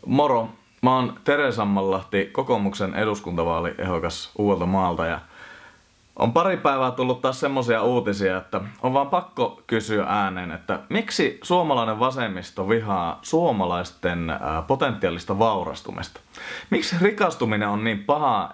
Moro! Mä oon Tere Sammanlahti, kokoomuksen eduskuntavaaliehdokas Uudeltamaalta ja on pari päivää tullut taas semmosia uutisia, että on vaan pakko kysyä ääneen, että miksi suomalainen vasemmisto vihaa suomalaisten potentiaalista vaurastumista? Miksi rikastuminen on niin paha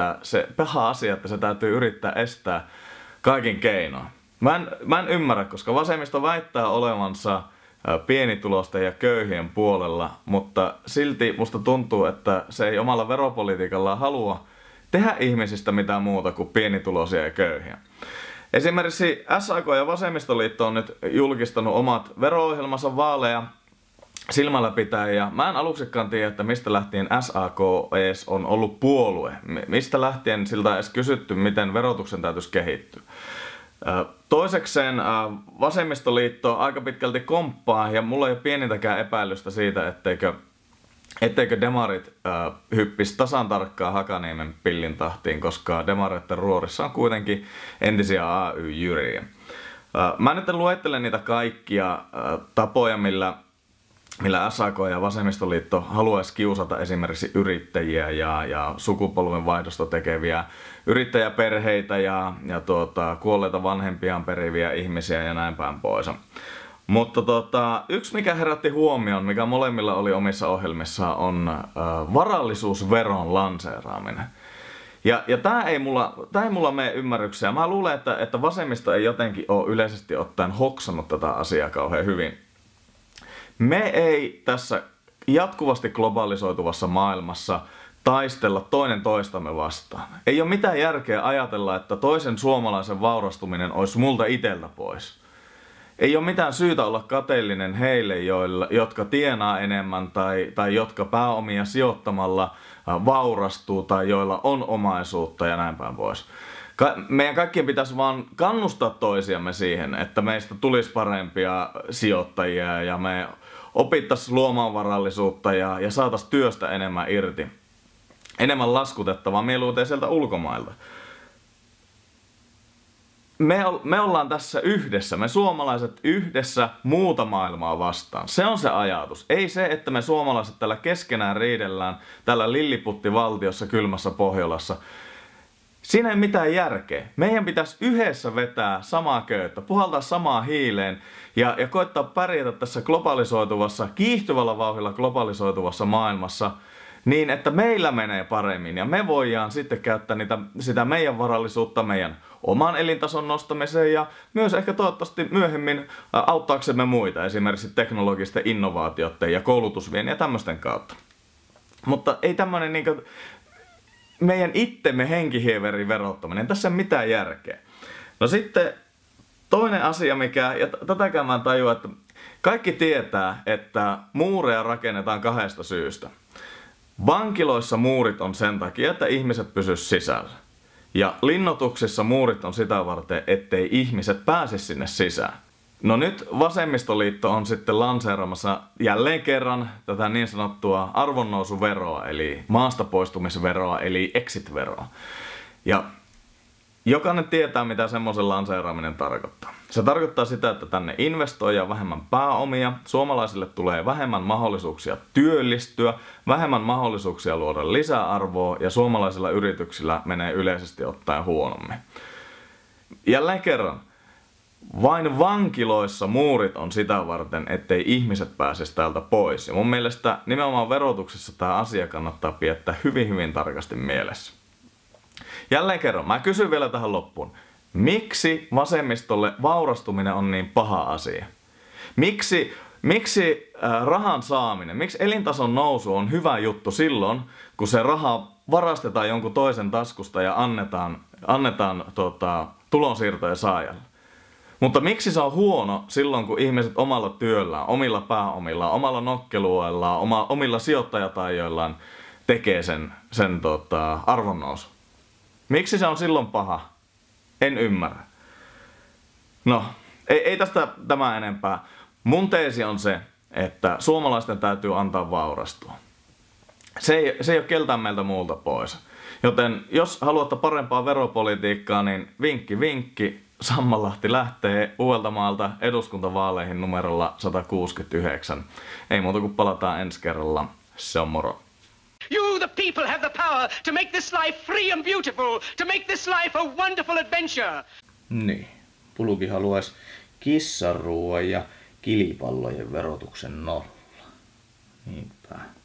asia, että se täytyy yrittää estää kaikin keinoin? Mä en ymmärrä, koska vasemmisto väittää olevansa pienituloisten ja köyhien puolella, mutta silti musta tuntuu, että se ei omalla veropolitiikallaan halua tehdä ihmisistä mitään muuta kuin pienituloisia ja köyhiä. Esimerkiksi SAK ja Vasemmistoliitto on nyt julkistanut omat vero-ohjelmansa vaaleja silmällä pitäen, ja mä en aluksikaan tiedä, että mistä lähtien SAK edes on ollut puolue. Mistä lähtien siltä on edes kysytty, miten verotuksen täytyisi kehittyä. Toisekseen Vasemmistoliitto aika pitkälti komppaa, ja mulla ei ole pienintäkään epäilystä siitä, etteikö demarit hyppisi tasan tarkkaan Hakaniemen pillin tahtiin, koska demareiden ruorissa on kuitenkin entisiä AY-jyriä. Mä nyt luettelen niitä kaikkia tapoja, millä SAK ja Vasemmistoliitto haluaisi kiusata esimerkiksi yrittäjiä ja sukupolvenvaihdosta tekeviä yrittäjäperheitä ja kuolleita vanhempiaan periviä ihmisiä ja näin päin pois. Mutta yksi mikä herätti huomioon, mikä molemmilla oli omissa ohjelmissaan, on varallisuusveron lanseeraaminen. Ja tää ei mulla mene ymmärrykseen. Mä luulen, että vasemmisto ei jotenkin ole yleisesti ottaen hoksannut tätä asiaa kauhean hyvin. Me ei tässä jatkuvasti globalisoituvassa maailmassa taistella toinen toistamme vastaan. Ei ole mitään järkeä ajatella, että toisen suomalaisen vaurastuminen olisi multa iteltä pois. Ei ole mitään syytä olla kateellinen heille, jotka tienaa enemmän tai jotka pääomia sijoittamalla vaurastuu tai joilla on omaisuutta ja näin päin pois. Meidän kaikkien pitäisi vaan kannustaa toisiamme siihen, että meistä tulisi parempia sijoittajia ja me opittaisiin luomaan varallisuutta ja saataisiin työstä enemmän irti. Enemmän laskutettavaa mieluiten sieltä ulkomailta. Me ollaan tässä yhdessä, me suomalaiset yhdessä muuta maailmaa vastaan. Se on se ajatus. Ei se, että me suomalaiset täällä keskenään riidellään täällä lilliputtivaltiossa kylmässä Pohjolassa. Siinä ei mitään järkeä. Meidän pitäisi yhdessä vetää samaa köyttä, puhaltaa samaa hiileen ja koittaa pärjätä tässä globalisoituvassa, kiihtyvällä vauhdilla globalisoituvassa maailmassa niin, että meillä menee paremmin ja me voidaan sitten käyttää sitä meidän varallisuutta meidän oman elintason nostamiseen ja myös ehkä toivottavasti myöhemmin auttaaksemme muita, esimerkiksi teknologisten innovaatioiden ja koulutusvien ja tämmöisten kautta. Mutta ei tämmöinen meidän itsemme henkihieverin verottaminen, tässä ei ole mitään järkeä. No sitten toinen asia, ja tätäkään mä en tajua, että kaikki tietää, että muureja rakennetaan kahdesta syystä. Vankiloissa muurit on sen takia, että ihmiset pysyisivät sisällä. Ja linnoituksissa muurit on sitä varten, ettei ihmiset pääse sinne sisään. No nyt Vasemmistoliitto on sitten lanseeramassa jälleen kerran tätä niin sanottua arvonnousuveroa, eli maastapoistumisveroa, eli exit-veroa. Ja jokainen tietää, mitä semmoisen lanseeraaminen tarkoittaa. Se tarkoittaa sitä, että tänne investoidaan vähemmän pääomia, suomalaisille tulee vähemmän mahdollisuuksia työllistyä, vähemmän mahdollisuuksia luoda lisäarvoa ja suomalaisilla yrityksillä menee yleisesti ottaen huonommin. Jälleen kerran. Vain vankiloissa muurit on sitä varten, ettei ihmiset pääsisi täältä pois. Ja mun mielestä nimenomaan verotuksessa tämä asia kannattaa pidättää hyvin tarkasti mielessä. Jälleen kerran, mä kysyn vielä tähän loppuun. Miksi vasemmistolle vaurastuminen on niin paha asia? Miksi rahan saaminen, miksi elintason nousu on hyvä juttu silloin, kun se raha varastetaan jonkun toisen taskusta ja annetaan tulonsiirtojen saajalle? Mutta miksi se on huono silloin, kun ihmiset omalla työllään, omilla pääomillaan, omalla nokkeluoillaan, omilla sijoittajataijoillaan tekee sen arvonnousun? Miksi se on silloin paha? En ymmärrä. No, ei tästä tämä enempää. Mun teesi on se, että suomalaisten täytyy antaa vaurastua. Se ei ole keltään meiltä muulta pois. Joten jos haluatte parempaa veropolitiikkaa, niin vinkki. Sammanlahti lähtee Uudeltamaalta eduskuntavaaleihin numerolla 169. Ei muuta kuin palataan ensi kerralla. Se on moro. You, the people, have the power to make this life free and beautiful, to make this life a wonderful adventure. Niin. Pulukin haluaisi kissanruuan ja kilipallojen verotuksen nolla. Niinpä.